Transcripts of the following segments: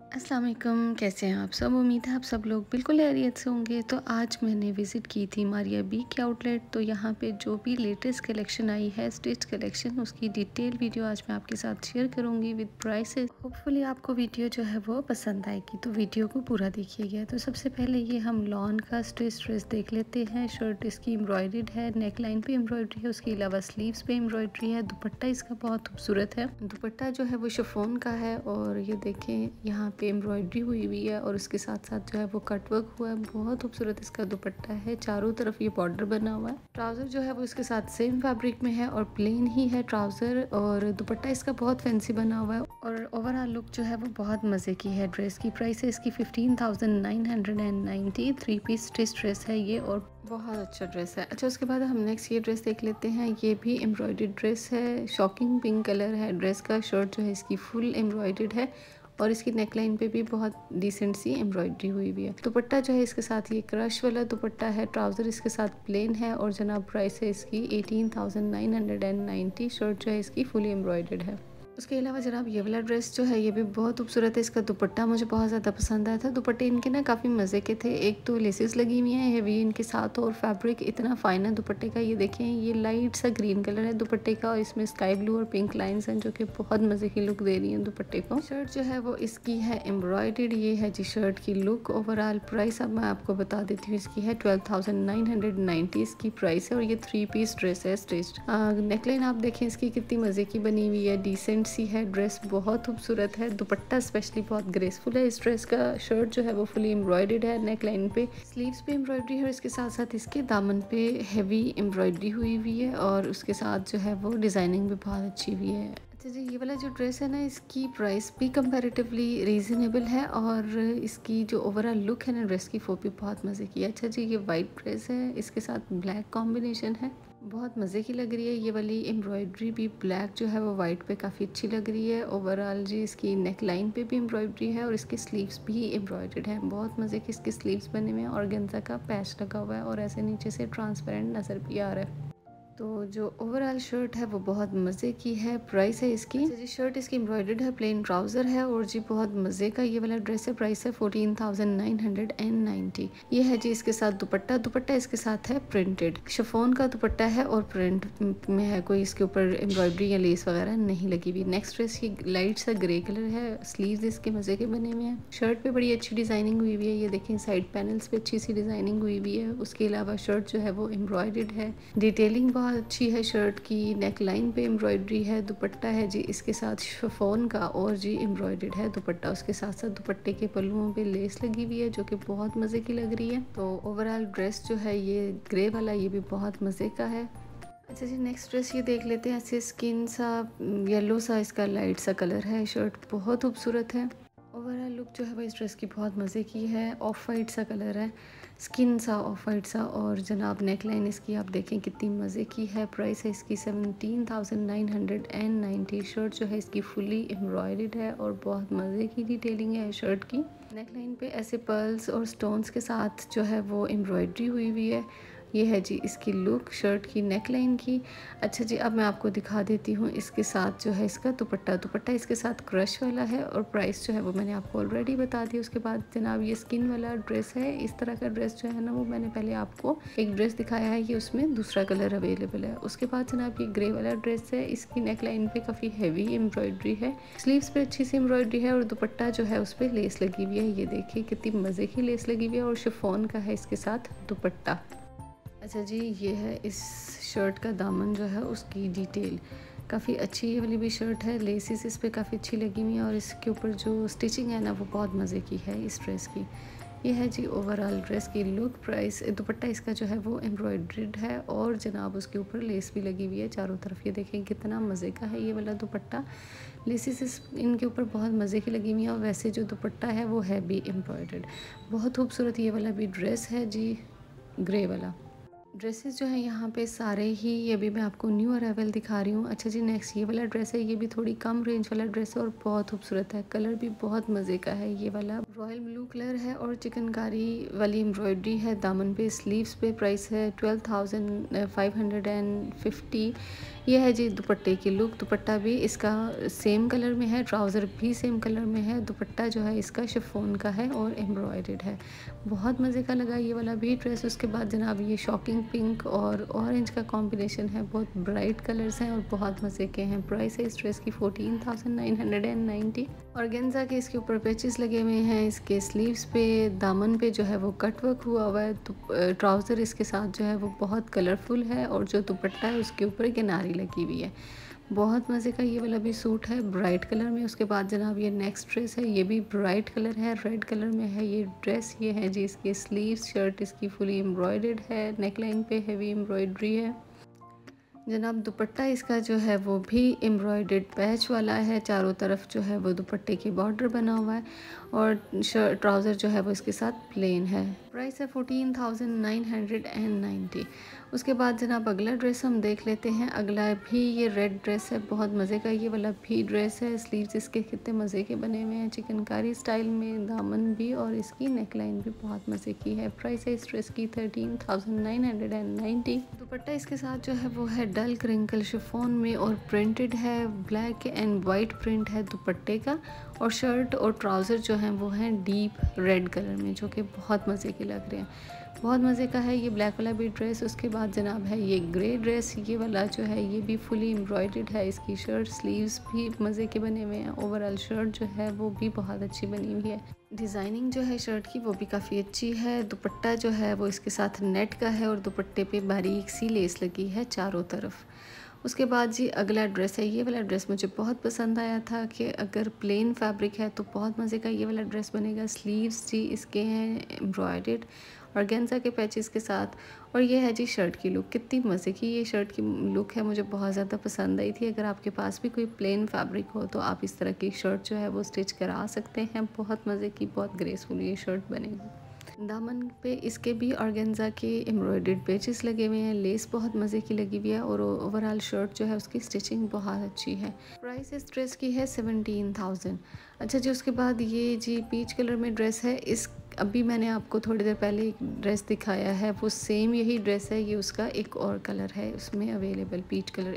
अस्सलाम वालेकुम, कैसे हैं आप सब? उम्मीद है आप सब लोग बिल्कुल खैरियत से होंगे। तो आज मैंने विज़िट की थी मारिया बी के आउटलेट। तो यहाँ पे जो भी लेटेस्ट कलेक्शन आई है, स्टिच कलेक्शन, उसकी डिटेल वीडियो आज मैं आपके साथ शेयर करूँगी विद प्राइसेस। होपफुली आपको वीडियो जो है वो पसंद आएगी, तो वीडियो को पूरा देखिएगा। तो सबसे पहले ये हम लॉन का स्टिच ड्रेस देख लेते हैं। शर्ट इसकी एम्ब्रॉयडर्ड है, नेक लाइन पे एम्ब्रॉयडरी है, उसके अलावा स्लीव्स पे एम्ब्रॉयडरी है। दुपट्टा इसका बहुत खूबसूरत है। दुपट्टा जो है वो शिफॉन का है और ये देखें यहाँ पे एम्ब्रॉयडरी हुई हुई है और उसके साथ साथ जो है वो कट वर्क हुआ है। बहुत खूबसूरत इसका दुपट्टा है, चारों तरफ ये बॉर्डर बना हुआ है। ट्राउज़र जो है वो इसके साथ सेम फैब्रिक में है और प्लेन ही है ट्राउज़र, और दुपट्टा इसका बहुत फैंसी बना हुआ है और ओवरऑल लुक जो है वो बहुत मज़े की है। ड्रेस की प्राइस है इसकी 15,990। 3 पीस स्टिच ड्रेस है ये और बहुत अच्छा ड्रेस है। अच्छा, उसके बाद हम नेक्स्ट ये ड्रेस देख लेते हैं। ये भी एम्ब्रॉयडर्ड ड्रेस है, शॉकिंग पिंक कलर है ड्रेस का। शर्ट जो है इसकी फुल एम्ब्रॉयडर्ड है और इसकी नेकलाइन पे भी बहुत डिसेंट सी एम्ब्रॉयडरी हुई हुई है। दुपट्टा जो है इसके साथ ये क्रश वाला दुपट्टा है। ट्राउज़र इसके साथ प्लेन है और जनाब प्राइस है इसकी 18,990। शर्ट जो है इसकी फुली एम्ब्रॉयडर्ड है। उसके अलावा जनाब ये वाला ड्रेस जो है ये भी बहुत खूबसूरत है। इसका दुपट्टा मुझे बहुत ज़्यादा पसंद आया था। दुपट्टे इनके ना काफ़ी मज़े के थे। एक तो लेसेस लगी हुई हैं हेवी इनके साथ और फैब्रिक इतना फाइन है दुपट्टे का। ये देखें, ये लाइट सा ग्रीन कलर है दुपट्टे का और इसमें स्काई ब्लू और पिंक लाइंस हैं जो कि बहुत मज़े की लुक दे रही हैं दुपट्टे को। शर्ट जो है वो इसकी है एम्ब्रॉयडर्ड। ये है जी शर्ट की लुक। ओवरऑल प्राइस अब मैं आपको बता देती हूँ, इसकी है 12,990 इसकी प्राइस है और ये 3 पीस ड्रेस है स्टिच्ड। नेकलाइन आप देखें इसकी कितनी मज़े की बनी हुई है, डिसेंट सी है। ड्रेस बहुत खूबसूरत है, दुपट्टा स्पेशली बहुत ग्रेसफुल है इस ड्रेस का। शर्ट जो है वो फुली एम्ब्रॉयडर्ड है, नेक लाइन पे स्लीव्स पे एम्ब्रॉयडरी है और इसके साथ साथ इसके दामन पे हैवी एम्ब्रॉयडरी हुई हुई है और उसके साथ जो है वो डिज़ाइनिंग भी बहुत अच्छी हुई है। अच्छा जी, ये वाला जो ड्रेस है ना, इसकी प्राइस भी कंपैरेटिवली रीज़नेबल है और इसकी जो ओवरऑल लुक है ना ड्रेस की, वो भी बहुत मज़े की है। अच्छा जी, ये वाइट ड्रेस है, इसके साथ ब्लैक कॉम्बिनेशन है, बहुत मज़े की लग रही है। ये वाली एम्ब्रॉयडरी भी ब्लैक जो है वो वाइट पे काफ़ी अच्छी लग रही है। ओवरऑल जी इसकी नेक लाइन पे भी एम्ब्रॉयडरी है और इसके स्लीव्स भी एम्ब्रॉयडर्ड है। बहुत मज़े की इसके स्लीव्स बने हुए हैं और गेंजा का पैच लगा हुआ है और ऐसे नीचे से ट्रांसपेरेंट नज़र भी आ रहा है। तो जो ओवरऑल शर्ट है वो बहुत मज़े की है। प्राइस है इसकी, अच्छा जी, शर्ट इसकी एम्ब्रॉयडर्ड है, प्लेन ट्राउज़र है और जी बहुत मज़े का ये वाला ड्रेस है। प्राइस है 14,990। ये है जी इसके साथ दुपट्टा। दुपट्टा इसके साथ है प्रिंटेड, शिफॉन का दुपट्टा है और प्रिंट में है, कोई इसके ऊपर एम्ब्रॉयडरी या लेस वगैरह नहीं लगी हुई। नेक्स्ट ड्रेस ये लाइट सा ग्रे कलर है, स्लीव्स इसके मज़े के बने हुए हैं। शर्ट पे बड़ी अच्छी डिज़ाइनिंग हुई हुई है, ये देखें साइड पैनल्स पे अच्छी सी डिज़ाइनिंग हुई हुई है। उसके अलावा शर्ट जो है वो एम्ब्रॉयडर्ड है, डिटेलिंग बहुत अच्छी है शर्ट की। नेक लाइन पे एम्ब्रॉयडरी है। दुपट्टा है जी इसके साथ शिफॉन का और जी एम्ब्रॉयडर्ड है दुपट्टा। उसके साथ साथ दुपट्टे के पल्लुओं पे लेस लगी हुई है जो कि बहुत मज़े की लग रही है। तो ओवरऑल ड्रेस जो है ये ग्रे वाला, ये भी बहुत मज़े का है। अच्छा जी, नेक्स्ट ड्रेस ये देख लेते हैं। ऐसे स्किन सा येलो सा इसका लाइट सा कलर है। शर्ट बहुत खूबसूरत है। ओवरऑल लुक जो है वो इस ड्रेस की बहुत मज़े की है। ऑफ वाइट सा कलर है, स्किन सा ऑफ वाइट सा, और जनाब नेक लाइन इसकी आप देखें कितनी मज़े की है। प्राइस है इसकी 17,990। शर्ट जो है इसकी फुली एम्ब्रॉयडर्ड है और बहुत मज़े की डिटेलिंग है शर्ट की। नेक लाइन पे ऐसे पर्ल्स और स्टोन्स के साथ जो है वो एम्ब्रॉयडरी हुई हुई है। ये है जी इसकी लुक शर्ट की, नेक लाइन की। अच्छा जी, अब मैं आपको दिखा देती हूँ इसके साथ जो है इसका दुपट्टा। दुपट्टा इसके साथ क्रश वाला है और प्राइस जो है वो मैंने आपको ऑलरेडी बता दी। उसके बाद जनाब ये स्किन वाला ड्रेस है। इस तरह का ड्रेस जो है ना, वो मैंने पहले आपको एक ड्रेस दिखाया है कि उसमें दूसरा कलर अवेलेबल है। उसके बाद जनाब ये ग्रे वाला ड्रेस है। इसकी नेक लाइन पे काफ़ी हैवी एम्ब्रॉयडरी है, स्लीव्स पे अच्छी सी एम्ब्रॉयडरी है और दुपट्टा जो है उस पर लेस लगी हुई है। ये देखिए कितनी मज़े की लेस लगी हुई है और शिफॉन का है इसके साथ दुपट्टा। अच्छा जी, ये है इस शर्ट का दामन जो है उसकी डिटेल, काफ़ी अच्छी ये वाली भी शर्ट है। लेसिस इस पर काफ़ी अच्छी लगी हुई है और इसके ऊपर जो स्टिचिंग है ना वो बहुत मज़े की है इस ड्रेस की। ये है जी ओवरऑल ड्रेस की लुक। प्राइस, दुपट्टा इसका जो है वो एम्ब्रॉयड्रीड है और जनाब उसके ऊपर लेस भी लगी हुई है चारों तरफ। ये देखें कितना मज़े का है ये वाला दुपट्टा। लेसिस इनके ऊपर बहुत मज़े की लगी हुई है और वैसे जो दुपट्टा है वो है भी एम्ब्रॉयड्रीड। बहुत खूबसूरत ये वाला भी ड्रेस है जी, ग्रे वाला। ड्रेसेस जो है यहाँ पे सारे ही, ये भी मैं आपको न्यू अराइवल दिखा रही हूँ। अच्छा जी, नेक्स्ट ये वाला ड्रेस है। ये भी थोड़ी कम रेंज वाला ड्रेस है और बहुत खूबसूरत है। कलर भी बहुत मज़े का है। ये वाला रॉयल ब्लू कलर है और चिकनकारी वाली एम्ब्रॉयडरी है दामन पे, स्लीव्स पे। प्राइस है 12,550। ये है जी दुपट्टे की लुक। दुपट्टा भी इसका सेम कलर में है, ट्राउज़र भी सेम कलर में है। दुपट्टा जो है इसका शिफॉन का है और एम्ब्रॉयडर्ड है। बहुत मज़े का लगा ये वाला भी ड्रेस। उसके बाद जनाब ये शॉकिंग पिंक और ऑरेंज का कॉम्बिनेशन है, बहुत ब्राइट कलर्स हैं और बहुत मज़े के हैं। प्राइस है इस ड्रेस की 14,990। ऑर्गेन्जा के इसके ऊपर पैचेस लगे हुए हैं, इसके स्लीव्स पे, दामन पे जो है वो कट वर्क हुआ हुआ है। ट्राउज़र इसके साथ जो है वो बहुत कलरफुल है और जो दुपट्टा है उसके ऊपर किनारी लगी हुई है। बहुत मज़े का ये वाला भी सूट है ब्राइट कलर में। उसके बाद जनाब ये नेक्स्ट ड्रेस है, ये भी ब्राइट कलर है, रेड कलर में है ये ड्रेस। ये है जी इसके स्लीव्स, शर्ट इसकी फुली एम्ब्रॉयडर्ड है, नेकलाइन पे हैवी एम्ब्रॉयडरी है। जनाब दुपट्टा इसका जो है वो भी एम्ब्रॉयडर्ड पैच वाला है, चारों तरफ जो है वो दुपट्टे की बॉर्डर बना हुआ है और शर्ट ट्राउज़र जो है वो इसके साथ प्लेन है। प्राइस है 14,990। उसके बाद जनाब अगला ड्रेस हम देख लेते हैं। अगला भी ये रेड ड्रेस है, बहुत मज़े का ये वाला भी ड्रेस है। स्लीव्स इसके कितने मज़े के बने हुए हैं, चिकनकारी स्टाइल में, दामन भी और इसकी नेकलाइन भी बहुत मज़े की है। प्राइस है इस ड्रेस की 13,990। दुपट्टा इसके साथ जो है वो है डल क्रिंकल शिफॉन में और प्रिंटेड है, ब्लैक एंड वाइट प्रिंट है दुपट्टे का। और शर्ट और ट्राउज़र जो हैं वो हैं डीप रेड कलर में, जो कि बहुत मज़े के लग रहे हैं। बहुत मज़े का है ये ब्लैक वाला भी ड्रेस। उसके बाद जनाब है ये ग्रे ड्रेस, ये वाला जो है ये भी फुली एम्ब्रॉयडर्ड है। इसकी शर्ट स्लीव्स भी मज़े के बने हुए हैं। ओवरऑल शर्ट जो है वो भी बहुत अच्छी बनी हुई है। डिज़ाइनिंग जो है शर्ट की वो भी काफ़ी अच्छी है। दुपट्टा जो है वो इसके साथ नेट का है और दुपट्टे पे बारीक सी लेस लगी है चारों तरफ। उसके बाद जी अगला ड्रेस है। ये वाला ड्रेस मुझे बहुत पसंद आया था कि अगर प्लेन फैब्रिक है तो बहुत मज़े का ये वाला ड्रेस बनेगा। स्लीव्स जी इसके हैं एम्ब्रॉयडर्ड ऑर्गेन्जा के पैचेस के साथ। और ये है जी शर्ट की लुक, कितनी मज़े की ये शर्ट की लुक है, मुझे बहुत ज़्यादा पसंद आई थी। अगर आपके पास भी कोई प्लेन फैब्रिक हो तो आप इस तरह की शर्ट जो है वो स्टिच करा सकते हैं। बहुत मज़े की, बहुत ग्रेसफुल ये शर्ट बनेगी। दामन पे इसके भी ऑर्गेन्जा के एम्ब्रॉयडर्ड पेजेस लगे हुए हैं, लेस बहुत मज़े की लगी हुई है और ओवरऑल शर्ट जो है उसकी स्टिचिंग बहुत अच्छी है। प्राइस इस ड्रेस की है 17,000। अच्छा जी, उसके बाद ये जी पीच कलर में ड्रेस है। इस अभी मैंने आपको थोड़ी देर पहले एक ड्रेस दिखाया है, वो सेम यही ड्रेस है, ये उसका एक और कलर है उसमें अवेलेबल, पीच कलर।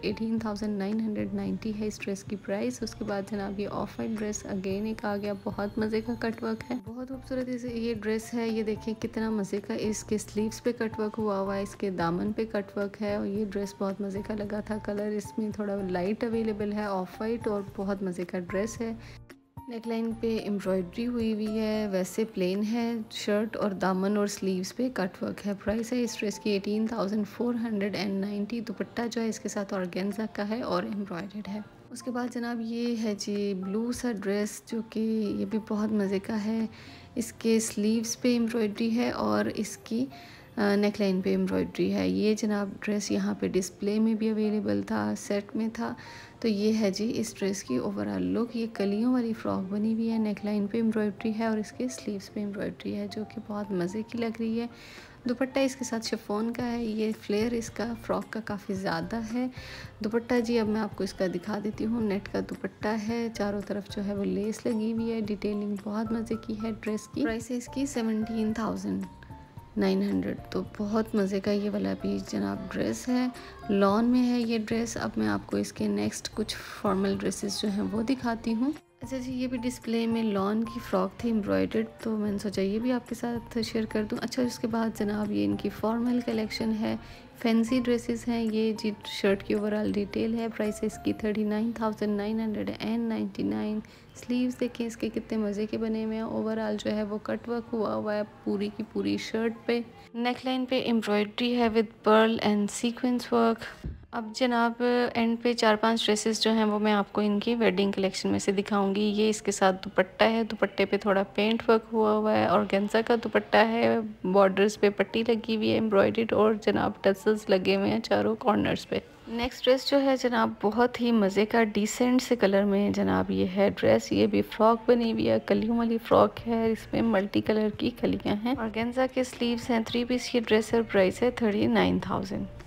18,990 है इस ड्रेस की प्राइस। उसके बाद जनाब ये ऑफ वाइट ड्रेस अगेन एक आ गया, बहुत मज़े का कटवर्क है, बहुत खूबसूरत ये ड्रेस है। ये देखें कितना मज़े का, इसके स्लीव्स पे कटवर्क हुआ हुआ है, इसके दामन पे कटवर्क है और ये ड्रेस बहुत मज़े का लगा था। कलर इसमें थोड़ा लाइट अवेलेबल है, ऑफ वाइट, और बहुत मज़े का ड्रेस है। नेकलाइन पे एम्ब्रॉयडरी हुई हुई है, वैसे प्लेन है शर्ट और दामन और स्लीव्स पे कटवर्क है। प्राइस है इस ड्रेस की 18,490। दुपट्टा जो है इसके साथ ऑर्गेन्जा का है और एम्ब्रॉयडर्ड है। उसके बाद जनाब ये है जी ब्लू सा ड्रेस, जो कि ये भी बहुत मज़े का है। इसके स्लीव्स पे एम्ब्रॉयडरी है और इसकी नेकलाइन पे एम्ब्रॉयडरी है। ये जनाब ड्रेस यहाँ पे डिस्प्ले में भी अवेलेबल था, सेट में था। तो ये है जी इस ड्रेस की ओवरऑल लुक। ये कलियों वाली फ़्रॉक बनी हुई है, नेकलाइन पे एम्ब्रॉयडरी है और इसके स्लीव्स पे एम्ब्रॉयडरी है, जो कि बहुत मज़े की लग रही है। दुपट्टा इसके साथ शिफॉन का है, ये फ्लेयर इसका फ़्रॉक का काफ़ी ज़्यादा है। दुपट्टा जी अब मैं आपको इसका दिखा देती हूँ। नेट का दुपट्टा है, चारों तरफ जो है वो लेस लगी हुई है, डिटेलिंग बहुत मज़े की है ड्रेस की। प्राइस है इसकी 17,900। तो बहुत मज़े का ये वाला भी जनाब ड्रेस है, लॉन में है ये ड्रेस। अब मैं आपको इसके नेक्स्ट कुछ फॉर्मल ड्रेसेस जो हैं वो दिखाती हूँ। अच्छा जी, ये भी डिस्प्ले में लॉन की फ़्रॉक थी एम्ब्रॉयडर्ड, तो मैंने सोचा ये भी आपके साथ शेयर कर दूँ। अच्छा, उसके बाद जनाब ये इनकी फॉर्मल कलेक्शन है, फैंसी ड्रेसेस हैं। ये जी शर्ट की ओवरऑल डिटेल है। प्राइस है इसकी 39,999। स्लीव्स देखें इसके कितने मज़े के बने हुए हैं। ओवरऑल जो है वो कटवर्क हुआ हुआ है पूरी की पूरी शर्ट पे। नेकलाइन पे एम्ब्रॉयडरी है with pearl and sequence work. अब जनाब एंड पे 4-5 ड्रेसेस जो हैं वो मैं आपको इनकी वेडिंग कलेक्शन में से दिखाऊंगी। ये इसके साथ दुपट्टा है, दुपट्टे पे थोड़ा पेंट वर्क हुआ हुआ है, ऑर्गेन्जा का दुपट्टा है, बॉर्डर्स पे पट्टी लगी हुई है एम्ब्रॉयडर्ड, और जनाब टसल्स लगे हुए हैं चारों कॉर्नर्स पे। नेक्स्ट ड्रेस जो है जनाब बहुत ही मज़े का डिसेंट से कलर में जनाब ये है ड्रेस। ये भी फ्रॉक बनी हुई है, कलियों वाली फ्रॉक है, इसमें मल्टी कलर की कलियाँ हैं, ऑर्गेन्जा के स्लीव्स हैं, 3 पीस की ड्रेस है। प्राइस है 39,000।